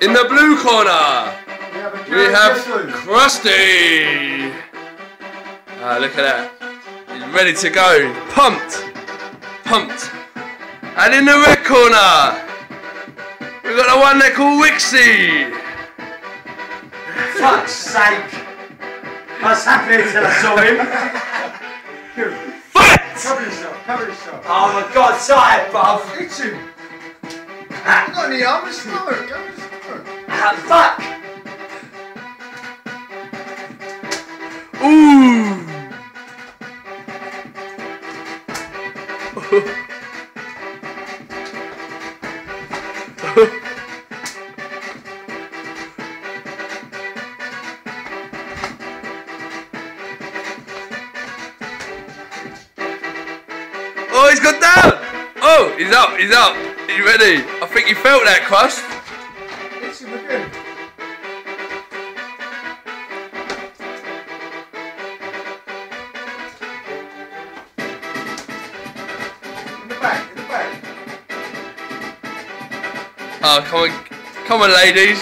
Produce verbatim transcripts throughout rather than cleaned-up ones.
In the blue corner, we have Christie. Ah, look at that. He's ready to go. Pumped. Pumped. And in the red corner, we've got the one they call Wicksy. Fuck's sake. I was happy until I saw him. Fight! Cover yourself, cover yourself. Oh my god, side, bruv. Hit him. Not in the arm, it's not. Go to the stomach. Ah, fuck. Ooh. Oh, he's gone down! Oh, he's up, he's up. Are you ready? I think you felt that, Crust. Hit him again. In the back, in the back. Oh, come on, come on, ladies.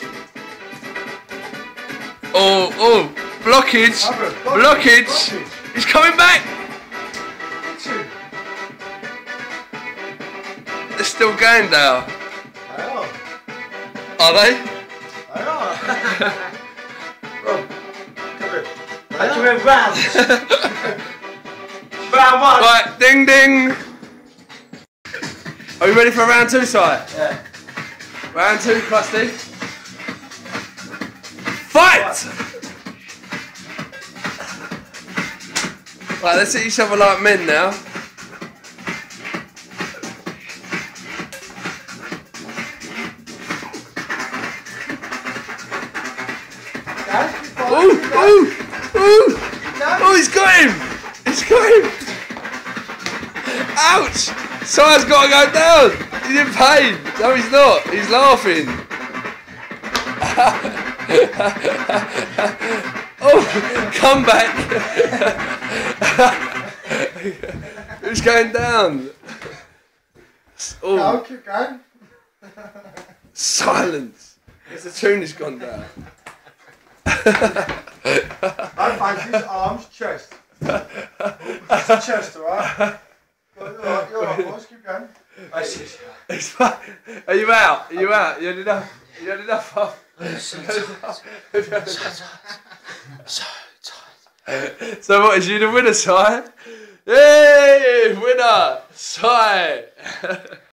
Oh, oh, blockage, Blockage, blockage. blockage. He's coming back. Hit him. They're still going now. They are. Are they? They are. Rob, come here. I do it rounds. Round one. Right, ding ding. Are we ready for round two, Si? Yeah. Round two, Crusty. Fight! Right, let's hit each other like men now. Ooh, ooh, ooh! Oh, he's got him! He's got him! Ouch! Si's got to go down! He's in pain! No, he's not! He's laughing! Oh, come back! Who's going down? Oh. No, keep going. Silence! The tune has gone down. Don't face his arms, chest. It's the chest, alright? You're alright, you're alright, boys, keep going. It's fine. Are you out? Are you out? You had enough? You had enough? Of? So what, is you the winner, Si? Yay! Winner! Si!